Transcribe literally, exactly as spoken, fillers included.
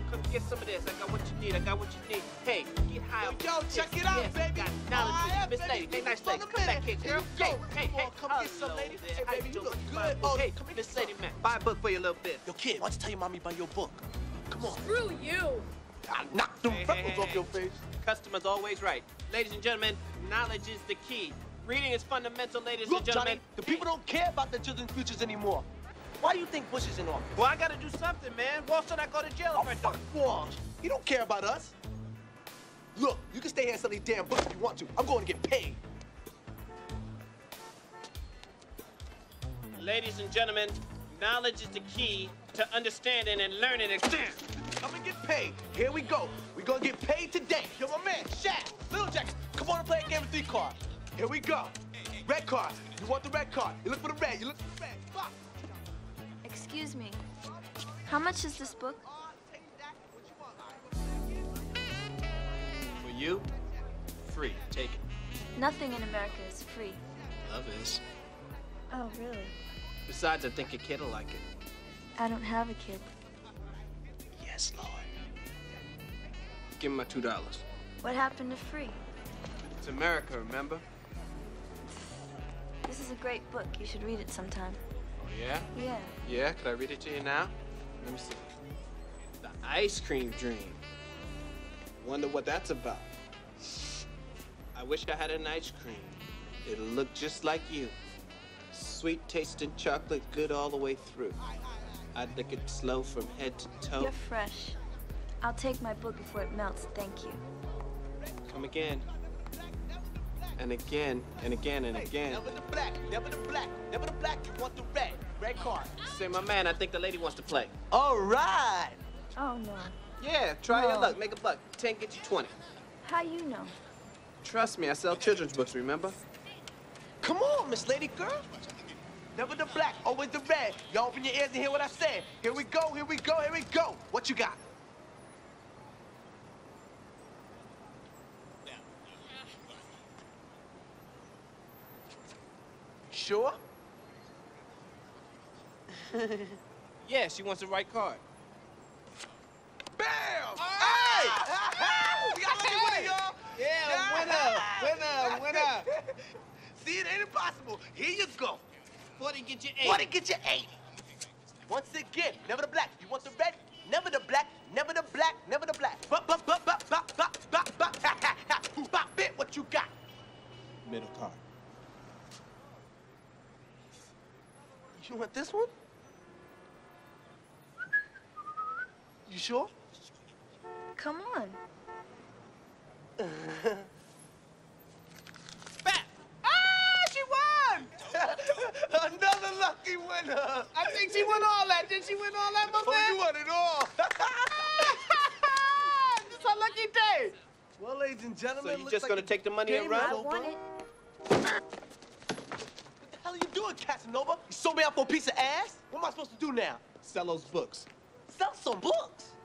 come get some of this. I got what you need. I got what you need. Hey, get high. Yo, on yo, this. check it out, yes, baby. Got knowledge. Oh, yeah, Miss baby. Lady, hey, nice Hold lady. a Come back minute. here, girl. Yo, Hey, come hey, on, hey. come get some, Hello lady. there. Hey, How baby, you doing? look What's good. my book? Oh, Hey, come and Miss get Lady, some. man. Buy a book for your little bit. Yo, kid, why don't you tell your mommy about your book? Come on. Screw you. I knocked them Hey, hey, freckles hey, off hey. your face. Customer's always right. Ladies and gentlemen, knowledge is the key. Reading is fundamental, ladies Look, and gentlemen. Johnny, the people don't care about their children's futures anymore. Why do you think Bush is in office? Well, I gotta do something, man. Walsh should I go to jail Oh, if I don't? fuck Walsh. He don't care about us. Look, you can stay here and sell these damn books if you want to. I'm going to get paid. Ladies and gentlemen, knowledge is the key to understanding and learning and damn. I'm gonna get paid. Here we go. We're gonna get paid today. Yo, my man, Shaq, Little Jack, come on and play a game of three cards. Here we go. Red card. You want the red card. You look for the red. You look for the red. Fuck. Excuse me. How much is this book? For you, free. Take it. Nothing in America is free. Love is. Oh, really? Besides, I think your kid will like it. I don't have a kid. Yes, Lord. Give him my two dollars. What happened to free? It's America, remember? This is a great book. You should read it sometime. Oh, yeah? Yeah. Yeah, could I read it to you now? Let me see. The Ice Cream Dream. Wonder what that's about. I wish I had an ice cream. It'll look just like you. Sweet tasting chocolate, good all the way through. I'd lick it slow from head to toe. You're fresh. I'll take my book before it melts, thank you. Come again. And again, and again, and again. Never the black, never the black, never the black. You want the red. Red card. Say, my man, I think the lady wants to play. All right. Oh, no. Yeah, try your No. luck. Make a buck. Ten, get you twenty. How you know? Trust me, I sell children's books, remember? Come on, Miss Lady Girl. Never the black, always the red. Y'all open your ears and hear what I said. Here we go, here we go, here we go. What you got? Sure? Yeah, she wants the right card. Bam! Hey! We got a lucky winner, y'all. Yeah, winner, winner, winner. See, it ain't impossible. Here you go. forty, get you eight. forty, get you eight. Once again, never the black. You want the red? Never the black, never the black, never the black. Bop, bop, bop, bop, bop, bop, bop, bop, ha, ha, ha. Bop, bit, what you got? Middle card. You want this one? You sure? Come on. Back! Ah, she won! Another lucky winner. I think she won all that. Did she win all that, my Oh, man? you won it all. This is a lucky day. Well, ladies and gentlemen, So you looks just like gonna the take the money and game run? is I over. want it. What the hell are you doing, Casanova? You sold me out for a piece of ass? What am I supposed to do now? Sell those books. Sell some books?